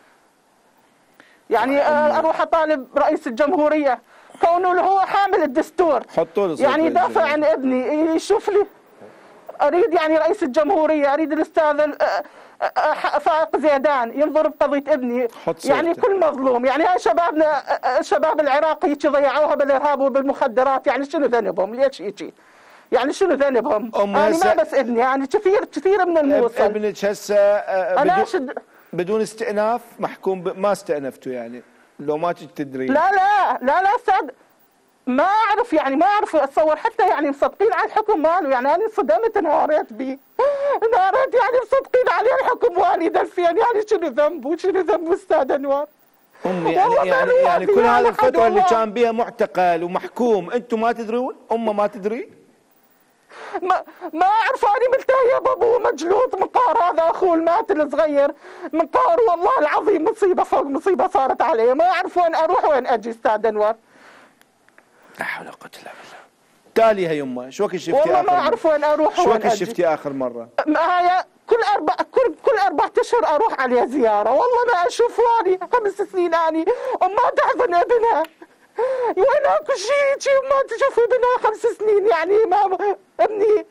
Speaker 3: يعني اروح اطالب رئيس الجمهوريه كونه هو حامل الدستور يعني يدافع عن ابني، يشوف لي. اريد يعني رئيس الجمهوريه، اريد الاستاذ فائق زيدان ينظر بقضيه ابني، يعني كل مظلوم. يعني هاي شبابنا الشباب العراقي ضيعوها بالارهاب وبالمخدرات، يعني شنو ذنبهم؟ ليش هيك؟ يعني شنو ذنبهم؟ انا ما بس ابني، يعني كثير من الموصل.
Speaker 1: ابنك هسه بدون استئناف محكوم ما استأنفتوا يعني لو ما تدري؟
Speaker 3: لا استاذ ما اعرف، يعني ما اعرف اتصور حتى يعني مصدقين على الحكم ماله. يعني انا انصدمت انهارت بيه، انهارت يعني مصدقين عليه الحكم والدي فين. يعني شنو ذنبه استاذ انوار؟
Speaker 1: امي يعني كل هذه الفتره اللي كان بها معتقل ومحكوم انتم ما تدرون؟ امه ما تدري؟
Speaker 3: ما اعرف. انا ملتهيه بابوه مجلوط منقار، هذا اخوه المات الصغير منقار. والله العظيم مصيبه فوق مصيبه صارت علي، ما اعرف وين اروح وين اجي استاذ انوار.
Speaker 1: لا حول ولا قوه الا بالله. تالي يا يمه شو وقت شفتي
Speaker 3: والله ما اعرف وين اروح
Speaker 1: شو
Speaker 3: وين
Speaker 1: وقت شفتي اخر مره؟
Speaker 3: هاي كل 4 اشهر اروح عليه زياره. والله ما اشوف واني 5 سنين اني وما تحضن ابنها. وين اكو شيء ما تشوف ابنها 5 سنين. يعني ما ابني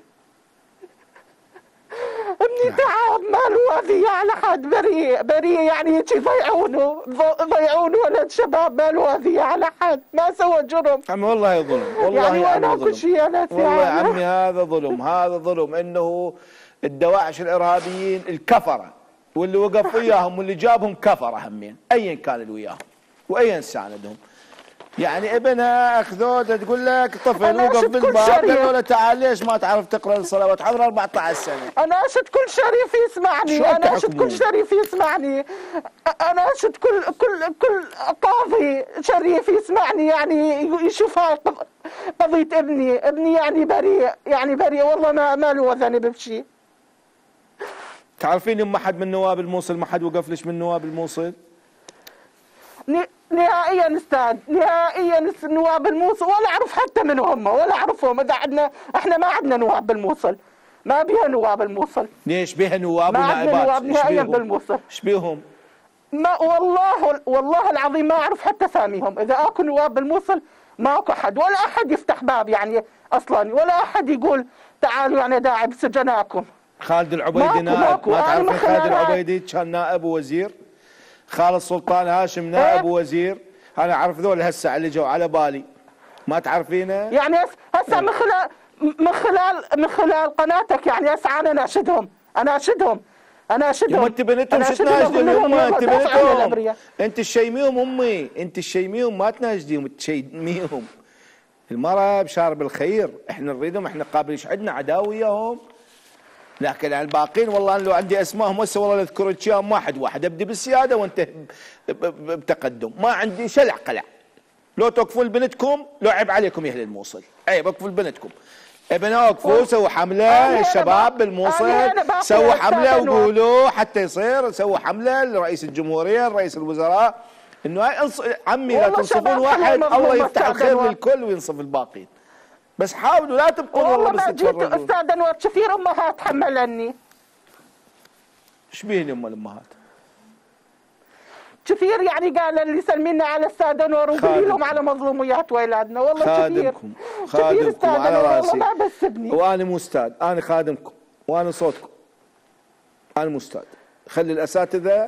Speaker 3: تعب ما له اذيه على حد، بريء يعني هيك ضيعونه ولد شباب ما له اذيه على حد، ما سوى جرم.
Speaker 1: عمي والله ظلم، والله
Speaker 3: يعني وين اكو شيء انا
Speaker 1: والله يا عمي هذا ظلم انه الدواعش الارهابيين الكفره واللي وقف وياهم واللي جابهم كفره همين ايا كان اللي وياهم وايا ساندهم. يعني ابنها اخذوه تقول لك طفل وقف بالباب قالوا له تعال ليش ما تعرف تقرا الصلوات؟ عمره 14 سنه.
Speaker 3: انا اشهد كل شريف يسمعني، انا اشهد كل شريف يسمعني، انا اشهد كل قاضي شريف يسمعني يعني يشوف هاي قضيه ابني يعني بريء والله ما له ذنب بشيء.
Speaker 1: تعرفين ما حد من نواب الموصل ما حد وقف ليش من نواب الموصل؟
Speaker 3: نهائيا استاذ، نهائيا نواب الموصل ولا اعرف حتى من هم ولا اعرفهم. اذا احنا ما عندنا نواب بالموصل، ما بيها نواب الموصل.
Speaker 1: ليش بيها نواب
Speaker 3: ونائبات؟ ما عندنا نواب نهائيا بالموصل.
Speaker 1: ايش بيهم؟
Speaker 3: ما والله العظيم ما اعرف حتى اساميهم. اذا اكو نواب بالموصل ما اكو احد، ولا احد يفتح باب يعني اصلا، ولا احد يقول تعالوا يعني داعي بسجناكم.
Speaker 1: خالد العبيدي نائب، ما تعرفين خالد العبيدي كان نائب ووزير؟ خالد سلطان هاشم نائب ووزير. انا اعرف ذول هسه اللي جو على بالي ما تعرفينه؟
Speaker 3: يعني هسه من خلال قناتك يعني هسه انا اناشدهم انا اشدهم.
Speaker 1: يما انت بنتهم شو تناشدهم يما؟ انت بنتهم، انت تشيميهم امي، انت تشيميهم ما تناشديهم، تشيميهم. المرأة بشارب الخير، احنا نريدهم، احنا قابل ايش عندنا عداوة وياهم. لكن على الباقين والله لو عندي اسمائهم هسه والله اذكر كم واحد ابدي بالسياده وانت بتقدم، ما عندي شلع قلع. لو توقفون بنتكم لو عيب عليكم يا اهل الموصل، عيب وقفوا بنتكم. ابنها وقفوا سووا حمله الشباب بالموصل، سووا حمله وقولوا حتى يصير، سووا حمله لرئيس الجمهوريه لرئيس الوزراء انه عمي لا تنصفون واحد الله يفتح الخير للكل وينصف الباقين. بس حاولوا لا تبقون والله بس تتفرجون.
Speaker 3: استاذ انور كثير امهات حملني.
Speaker 1: ايش بيهن يما الامهات؟
Speaker 3: كثير يعني قال اللي سلمينا على استاذ انور وقولي لهم على مظلوميات اولادنا، والله كثير.
Speaker 1: خادمكم على راسي.
Speaker 3: والله ما بسبني.
Speaker 1: وانا مو استاذ، انا خادمكم وانا صوتكم. انا مو استاذ، خلي الاساتذه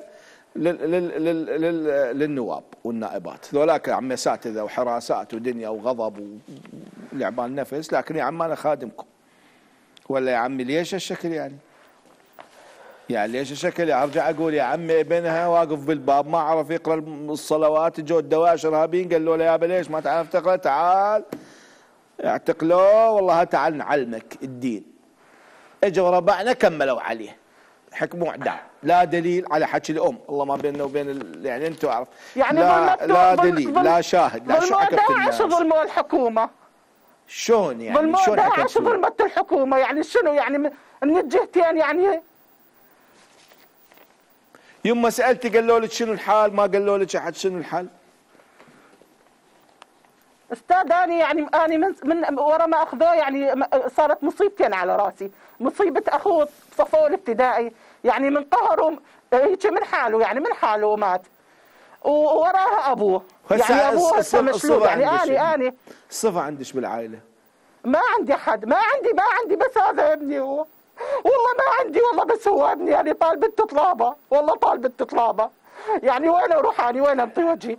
Speaker 1: للنواب والنائبات، ذولاك يا عمي اساتذه وحراسات ودنيا وغضب ولعبان نفس، لكن يا عم انا خادمكم. ولا يا عمي ليش هالشكل يعني؟ يعني ليش الشكل؟ ارجع اقول يا عمي ابنها واقف بالباب ما عرف يقرا الصلوات، جو الدواعش ارهابيين قالوا له يابا ليش ما تعرف تقرا؟ تعال اعتقلوه والله تعال نعلمك الدين. اجوا ربعنا كملوا عليه حكموا اعدام، لا دليل على حكي الام، الله ما بيننا وبين يعني انتم عارف
Speaker 3: يعني
Speaker 1: لا دليل لا شاهد لا شعكة الناس.
Speaker 3: ظلموا الحكومه
Speaker 1: شلون يعني؟ شلون
Speaker 3: حكت ظلمت الحكومه يعني شنو يعني من الجهتين يعني؟
Speaker 1: يما سالتي قالوا لك شنو الحال؟ ما قالوا لك احد شنو الحال؟
Speaker 3: استاذ اني من ورا ما اخذوه يعني صارت مصيبتين على راسي، مصيبه اخوه صفوه الابتدائي يعني من قهره هيك من حاله مات، ووراها ابوه يعني ابوه هسه مشلول يعني اني
Speaker 1: الصفه عندش بالعائله؟
Speaker 3: ما عندي حد، ما عندي بس هذا ابني هو، والله ما عندي والله بس هو ابني يعني طالبت طلابه، والله طالبت طلابه يعني وين اروح اني وين انطي وجهي؟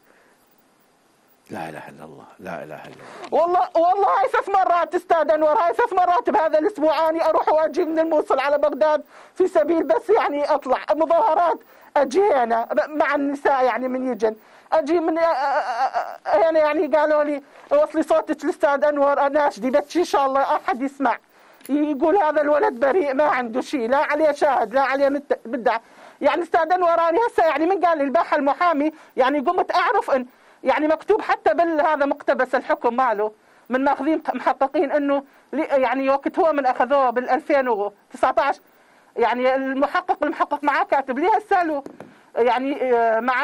Speaker 1: لا اله الا الله، لا اله الا الله.
Speaker 3: والله هاي 3 مرات استاذ انور، هاي 3 مرات بهذا الاسبوع اني اروح واجي من الموصل على بغداد في سبيل بس يعني اطلع مظاهرات، اجي هنا مع النساء يعني من يجن، اجي من هنا يعني قالوا لي وصلي صوتك الاستاذ انور اناشدي بس ان شاء الله احد يسمع يقول هذا الولد بريء ما عنده شيء، لا عليه شاهد لا عليه مدعي. يعني استاذ انور اني هسه يعني من قال لي الباحه المحامي يعني قمت اعرف ان يعني مكتوب حتى بالهذا مقتبس الحكم ماله من ماخذين محققين انه يعني وقت هو من اخذوه بال 2019 يعني المحقق معاه كاتب لي هسه يعني مع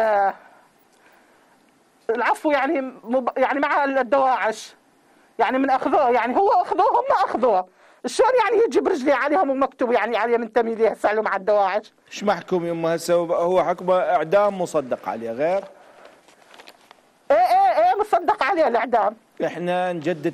Speaker 3: العفو يعني مع الدواعش يعني من اخذوه يعني هو اخذوه هم اخذوه، شلون يعني يجي برجلي عليهم ومكتوب يعني عليه منتمي ليه هسه له مع الدواعش؟
Speaker 1: ايش محكوم يما هسه؟ هو حكمه اعدام مصدق عليه غير؟
Speaker 3: ايه مصدق عليه الاعدام.
Speaker 1: احنا نجدد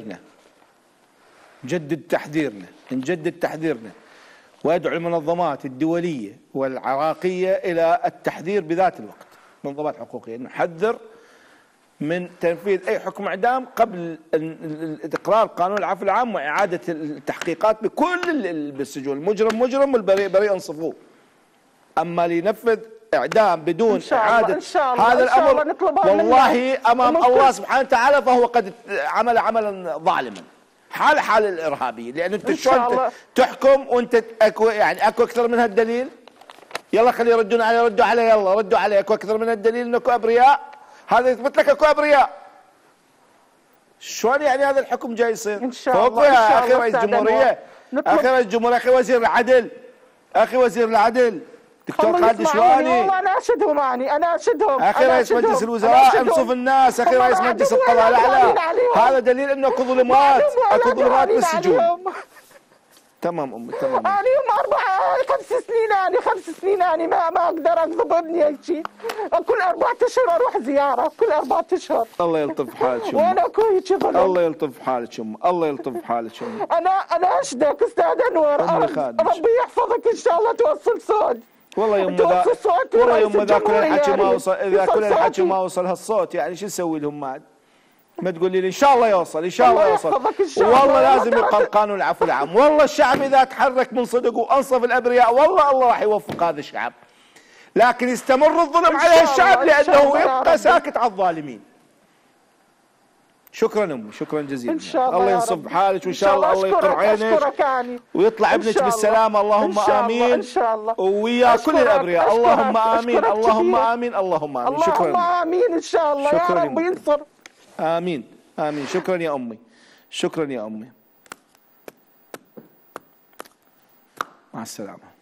Speaker 1: تحذيرنا وادعو المنظمات الدوليه والعراقيه الى التحذير بذات الوقت، منظمات حقوقيه نحذر من تنفيذ اي حكم اعدام قبل اقرار قانون العفو العام واعاده التحقيقات بكل بالسجون، المجرم مجرم والبريء بريء انصفوه. اما لينفذ اعدام بدون اعاده هذا الامر والله امام الله سبحانه وتعالى فهو قد عمل عملا ظالما حال الارهابي، لان انت شلون تحكم وانت اكو اكثر من هالدليل؟ يلا خليه يردون عليه، ردوا عليه، يلا ردوا عليه، اكو اكثر من هالدليل انكم ابرياء، هذا يثبت لك اكو ابرياء. شلون يعني هذا الحكم جاي يصير؟
Speaker 3: ان شاء الله
Speaker 1: يا اخي رئيس الجمهوريه، اخي رئيس الجمهوريه، اخي وزير العدل، اخي وزير العدل دكتور خالد الشواني،
Speaker 3: والله انا اناشدهم
Speaker 1: اخي رئيس مجلس الوزراء انصف الناس، اخي رئيس مجلس القضاء الاعلى، هذا دليل انه اكو ظلمات بالسجون. تمام امي تمام.
Speaker 3: انا يوم 5 سنين انا ما اقدر اقضب ابني هيك شيء، كل 4 اشهر اروح زياره، كل 4 اشهر.
Speaker 1: الله يلطف حالك يما.
Speaker 3: وانا اكو هيك ظلم.
Speaker 1: الله يلطف حالك يما، الله يلطف حالك يما.
Speaker 3: انا اشدك استاذ انور، ربي يحفظك ان شاء الله توصل صوت.
Speaker 1: والله يما والله يما اذا كل الحكي ما وصل، اذا كل الحكي ما وصل هالصوت يعني شو نسوي لهم بعد؟ ما تقولي لي ان شاء الله يوصل، ان شاء الله
Speaker 3: الله
Speaker 1: يوصل.
Speaker 3: يحفظك إن شاء الله.
Speaker 1: والله لازم يقام قانون العفو العام. والله الشعب اذا تحرك من صدق وانصف الابرياء والله الله راح يوفق هذا الشعب. لكن يستمر الظلم على الشعب لانه يبقى ساكت على الظالمين. شكرا امي، شكرا جزيلا.
Speaker 3: ان شاء الله
Speaker 1: الله
Speaker 3: يا
Speaker 1: ينصب
Speaker 3: رب.
Speaker 1: حالك وان شاء الله الله يقر عينك
Speaker 3: اشكرك يعني.
Speaker 1: ويطلع
Speaker 3: إن
Speaker 1: ابنك
Speaker 3: شاء الله.
Speaker 1: بالسلامه اللهم
Speaker 3: إن شاء الله.
Speaker 1: امين.
Speaker 3: ان شاء الله.
Speaker 1: ويا كل الابرياء اللهم امين
Speaker 3: أشكرك
Speaker 1: اللهم
Speaker 3: كثير.
Speaker 1: امين اللهم امين.
Speaker 3: اللهم
Speaker 1: شكرا.
Speaker 3: امين ان شاء الله. يا
Speaker 1: شكراً
Speaker 3: رب
Speaker 1: يا
Speaker 3: ينصر.
Speaker 1: امين امين. شكرا يا امي، شكرا يا امي. مع السلامه.